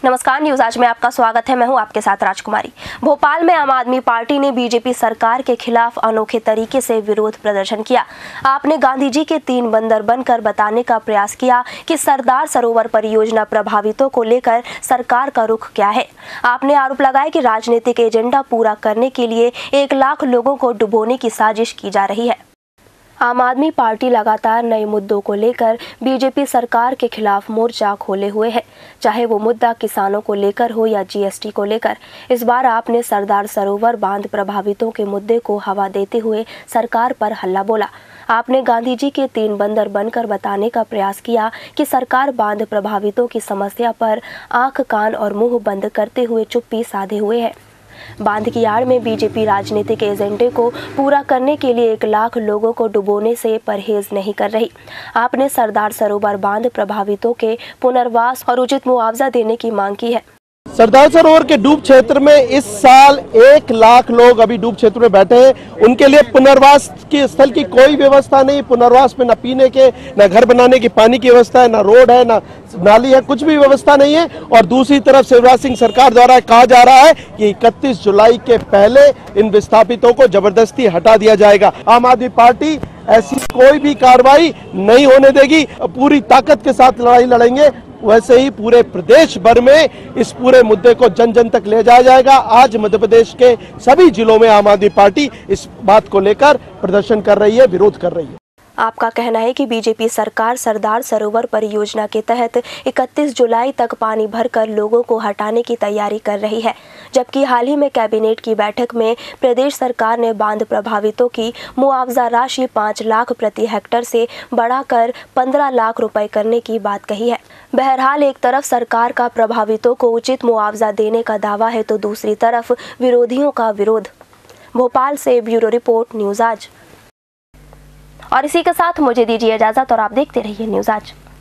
नमस्कार, न्यूज आज में आपका स्वागत है। मैं हूं आपके साथ राजकुमारी। भोपाल में आम आदमी पार्टी ने बीजेपी सरकार के खिलाफ अनोखे तरीके से विरोध प्रदर्शन किया। आपने गांधी जी के 3 बंदर बनकर बताने का प्रयास किया कि सरदार सरोवर परियोजना प्रभावितों को लेकर सरकार का रुख क्या है। आपने आरोप लगाया कि राजनीतिक एजेंडा पूरा करने के लिए 1 लाख लोगों को डुबोने की साजिश की जा रही है। आम आदमी पार्टी लगातार नए मुद्दों को लेकर बीजेपी सरकार के खिलाफ मोर्चा खोले हुए है, चाहे वो मुद्दा किसानों को लेकर हो या जीएसटी को लेकर। इस बार आपने सरदार सरोवर बांध प्रभावितों के मुद्दे को हवा देते हुए सरकार पर हल्ला बोला। आपने गांधी जी के 3 बंदर बनकर बताने का प्रयास किया कि सरकार बांध प्रभावितों की समस्या पर आंख, कान और मुंह बंद करते हुए चुप्पी साधे हुए है। बांध की आड़ में बीजेपी राजनीतिक एजेंडे को पूरा करने के लिए 1 लाख लोगों को डुबोने से परहेज नहीं कर रही। आपने सरदार सरोवर बांध प्रभावितों के पुनर्वास और उचित मुआवजा देने की मांग की है। सरदार सरोवर के डूब क्षेत्र में इस साल 1 लाख लोग अभी डूब क्षेत्र में बैठे हैं। उनके लिए पुनर्वास के स्थल की कोई व्यवस्था नहीं। पुनर्वास में न पीने के, न घर बनाने की पानी की व्यवस्था है, न रोड है, न नाली है, कुछ भी व्यवस्था नहीं है। और दूसरी तरफ शिवराज सिंह सरकार द्वारा कहा जा रहा है कि 31 जुलाई के पहले इन विस्थापितों को जबरदस्ती हटा दिया जाएगा। आम आदमी पार्टी ऐसी कोई भी कार्रवाई नहीं होने देगी। पूरी ताकत के साथ लड़ाई लड़ेंगे। वैसे ही पूरे प्रदेश भर में इस पूरे मुद्दे को जन जन तक ले जाया जाएगा। आज मध्य प्रदेश के सभी जिलों में आम आदमी पार्टी इस बात को लेकर प्रदर्शन कर रही है, विरोध कर रही है। आपका कहना है कि बीजेपी सरकार सरदार सरोवर परियोजना के तहत 31 जुलाई तक पानी भरकर लोगों को हटाने की तैयारी कर रही है, जबकि हाल ही में कैबिनेट की बैठक में प्रदेश सरकार ने बांध प्रभावितों की मुआवजा राशि 5 लाख प्रति हेक्टेयर से बढ़ाकर 15 लाख रुपए करने की बात कही है। बहरहाल एक तरफ सरकार का प्रभावितों को उचित मुआवजा देने का दावा है तो दूसरी तरफ विरोधियों का विरोध। भोपाल से ब्यूरो रिपोर्ट, न्यूज आज। और इसी के साथ मुझे दीजिए इजाजत और आप देखते रहिए न्यूज आज।